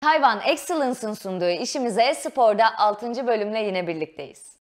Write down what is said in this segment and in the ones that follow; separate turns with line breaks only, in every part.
Tayvan Excellence'ın sunduğu İşimize E-Spor'da 6. bölümle yine birlikteyiz.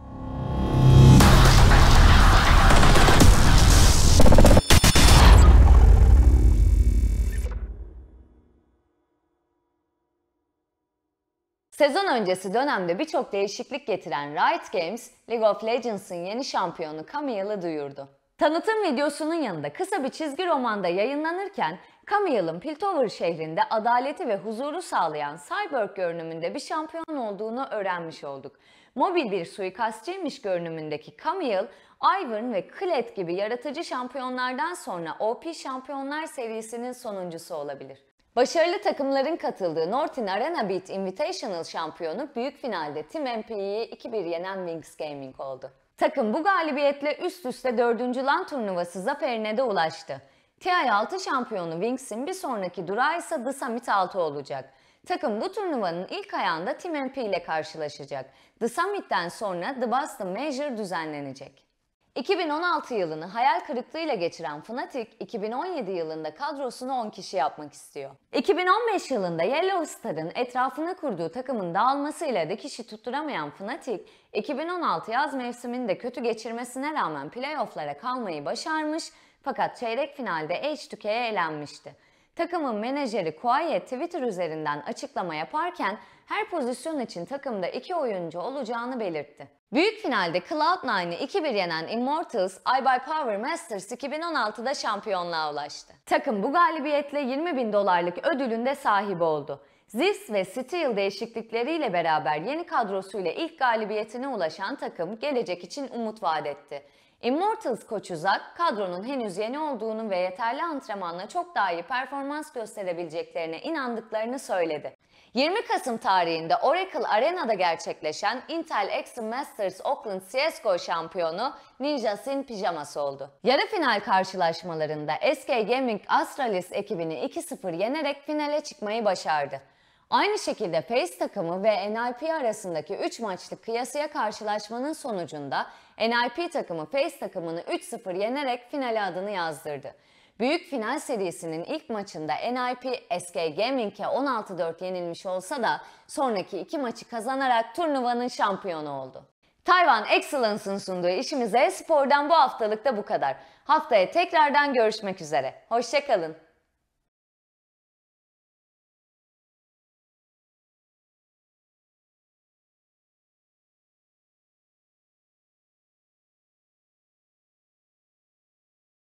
Sezon öncesi dönemde birçok değişiklik getiren Riot Games, League of Legends'ın yeni şampiyonu Camille'ı duyurdu. Tanıtım videosunun yanında kısa bir çizgi romanda yayınlanırken, Camille'ın Piltover şehrinde adaleti ve huzuru sağlayan Cyborg görünümünde bir şampiyon olduğunu öğrenmiş olduk. Mobil bir suikastçıymış görünümündeki Camille, Ivern ve Kled gibi yaratıcı şampiyonlardan sonra OP Şampiyonlar serisinin sonuncusu olabilir. Başarılı takımların katıldığı Northern Arena Beat Invitational şampiyonu büyük finalde Team MP'yi 2-1 yenen Wings Gaming oldu. Takım bu galibiyetle üst üste 4. LAN turnuvası zaferine de ulaştı. TI6 şampiyonu Wings'in bir sonraki durağı ise The Summit 6 olacak. Takım bu turnuvanın ilk ayağında Team MP ile karşılaşacak. The Summit'ten sonra The Boston Major düzenlenecek. 2016 yılını hayal kırıklığıyla geçiren Fnatic, 2017 yılında kadrosunu 10 kişi yapmak istiyor. 2015 yılında Yellow Star'ın etrafına kurduğu takımın dağılmasıyla kişi tutturamayan Fnatic, 2016 yaz mevsimini de kötü geçirmesine rağmen playoff'lara kalmayı başarmış fakat çeyrek finalde H2K'ye elenmişti. Takımın menajeri Kuaye Twitter üzerinden açıklama yaparken her pozisyon için takımda 2 oyuncu olacağını belirtti. Büyük finalde Cloud9'ı 2-1 yenen Immortals, iBuyPower Masters 2016'da şampiyonluğa ulaştı. Takım bu galibiyetle $20.000 ödülün de sahibi oldu. Ziggs ve Steel değişiklikleriyle beraber yeni kadrosuyla ilk galibiyetine ulaşan takım gelecek için umut vaat etti. Immortals koçu Zack, kadronun henüz yeni olduğunu ve yeterli antrenmanla çok daha iyi performans gösterebileceklerine inandıklarını söyledi. 20 Kasım tarihinde Oracle Arena'da gerçekleşen Intel Extreme Masters Oakland CSGO şampiyonu Ninja Sin Pyjamas oldu. Yarı final karşılaşmalarında SK Gaming Astralis ekibini 2-0 yenerek finale çıkmayı başardı. Aynı şekilde FaZe takımı ve NIP arasındaki 3 maçlık kıyasıya karşılaşmanın sonucunda NIP takımı FaZe takımını 3-0 yenerek finale adını yazdırdı. Büyük final serisinin ilk maçında NIP SK Gaming'e 16-4 yenilmiş olsa da sonraki 2 maçı kazanarak turnuvanın şampiyonu oldu. Tayvan Excellence'ın sunduğu İşimize E-Spor'dan bu haftalık da bu kadar. Haftaya tekrardan görüşmek üzere. Hoşça kalın.